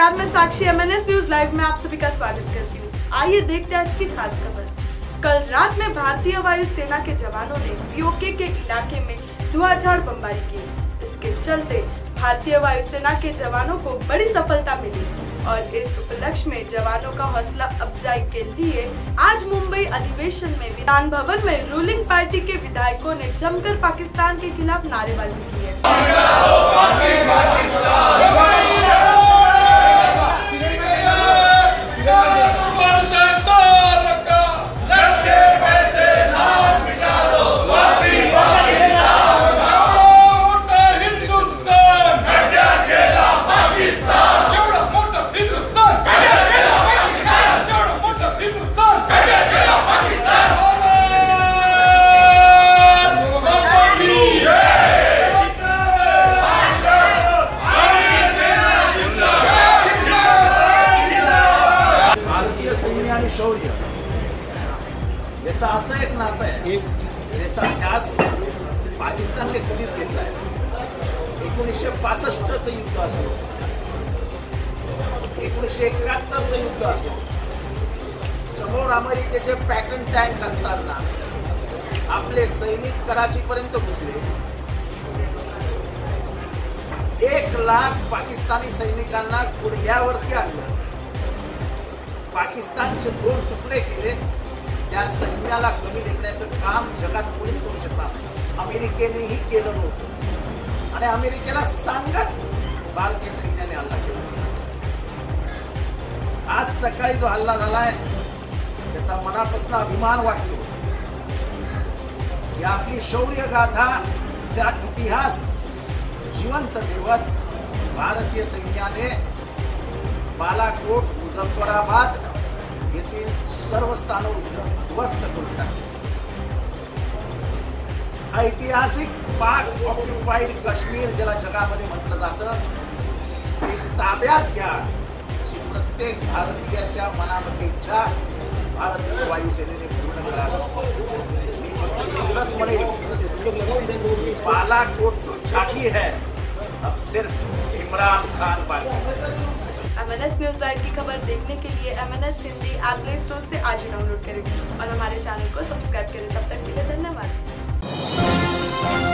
नमस्कार, मैं साक्षी MNS news live में आप सभी का स्वागत करती हूँ। आइए देखते हैं आज की खास खबर। कल रात में भारतीय वायुसेना के जवानों ने पीओके के इलाके में धुआंधार बमबारी की। इसके चलते भारतीय वायुसेना के जवानों को बड़ी सफलता मिली और इस उपलक्ष्य में जवानों का हौसला अफजाई के लिए आज मुंबई अधिवेशन में विधान भवन में रूलिंग पार्टी के विधायकों ने जमकर पाकिस्तान के खिलाफ नारेबाजी की है। शौर्य याचा असं एक नातं आहे, याचा ध्यास पाकिस्तानने कधीच घेतला आहे। 1965चं युद्ध असो, 1971चं युद्ध असो, समोर अमेरिकेचे पॅटर्न टँक असताना आपले सैनिक कराचीपर्यंत घुसले। 1 लाख पाकिस्तानी सैनिकांना गुडघ्यावरती आणलं, पाकिस्तानचे 2 तुकडे केले। त्या सैन्याला कमी लेखण्याचं काम जगात कोणीच करू शकणार नाही, अमेरिकेनेही केलं नव्हतं आणि अमेरिकेला सांगत भारतीय सैन्याने हल्ला केला। आज सकाळी जो हल्ला झालाय त्याचा मनापासून अभिमान वाटतो। या आपली शौर्य गाथाचा इतिहास जिवंत ठेवत भारतीय सैन्याने बालाकोट, मुझफ्फराबाद येथील सर्व स्थानवर उद्ध्वस्त करून टाकले। ऐतिहासिक पाक ऑक्युपाइड काश्मीर ज्याला जगामध्ये म्हटलं जातं ते ताब्यात घ्या अशी प्रत्येक भारतीयाच्या मनामध्ये इच्छा भारतीय वायुसेनेने पूर्ण करावी। मी फक्त एवढंच म्हणेन, बालाकोट तो झाकी है, अब सिर्फ इमरान खान बाकी। MNS न्यूज लाइव की खबर देखने के लिए MNS Hindi app play store से आज ही डाउनलोड करें और हमारे चैनल को सब्सक्राइब करें। तब तक के लिए धन्यवाद।